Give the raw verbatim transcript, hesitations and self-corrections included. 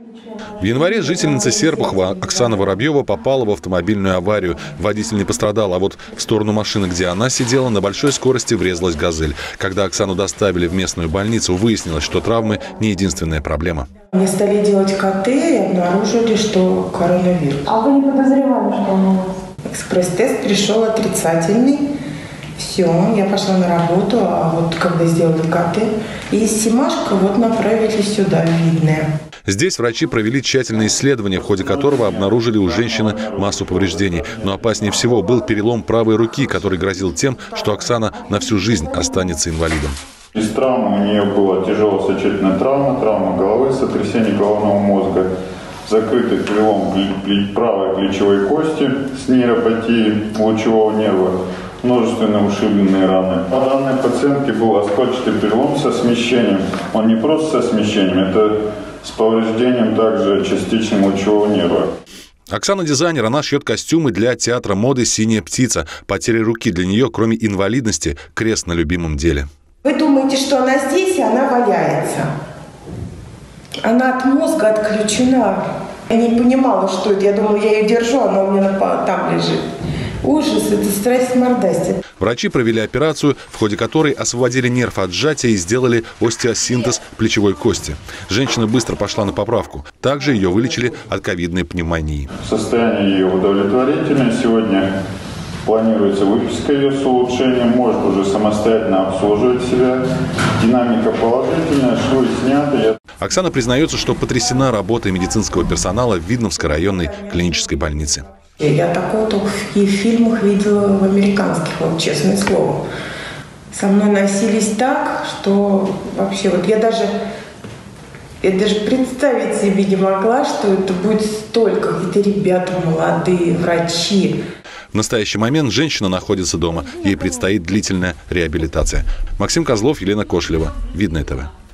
В январе жительница Серпухова Оксана Воробьева попала в автомобильную аварию. Водитель не пострадал, а вот в сторону машины, где она сидела, на большой скорости врезалась «Газель». Когда Оксану доставили в местную больницу, выяснилось, что травмы не единственная проблема. Мне стали делать ка тэ и обнаружили, что коронавирус. А вы не подозревали, что он у вас? Экспресс-тест пришел отрицательный. Все, я пошла на работу, а вот когда сделали ка тэ, и Семашко вот направили сюда, Видное. Здесь врачи провели тщательное исследование, в ходе которого обнаружили у женщины массу повреждений. Но опаснее всего был перелом правой руки, который грозил тем, что Оксана на всю жизнь останется инвалидом. Из травмы у нее была тяжелая сочетанная травма, травма головы, сотрясение головного мозга, закрытый перелом правой плечевой кости с нейропатией лучевого нерва, множественные ушибленные раны. У данной пациентки был оскольчатый перелом со смещением. Он не просто со смещением, это с повреждением также частичным лучевого нерва. Оксана дизайнер, она шьет костюмы для театра моды «Синяя птица». Потеря руки для нее, кроме инвалидности, крест на любимом деле. Вы думаете, что она здесь, и она валяется? Она от мозга отключена. Я не понимала, что это. Я думала, я ее держу, она у меня там лежит. Ужас, это страсть мордасти. Врачи провели операцию, в ходе которой освободили нерв от сжатия и сделали остеосинтез плечевой кости. Женщина быстро пошла на поправку. Также ее вылечили от ковидной пневмонии. Состояние ее удовлетворительное. Сегодня планируется выписка ее с улучшением. Может уже самостоятельно обслуживать себя. Динамика положительная, швы сняты. Оксана признается, что потрясена работой медицинского персонала в Видновской районной клинической больнице. Я такого только в фильмах видела, в американских, вот честное слово. Со мной носились так, что вообще вот я даже, я даже представить себе не могла, что это будет столько, какие-то ребята молодые, врачи. В настоящий момент женщина находится дома. Ей предстоит длительная реабилитация. Максим Козлов, Елена Кошелева. Видное ТВ.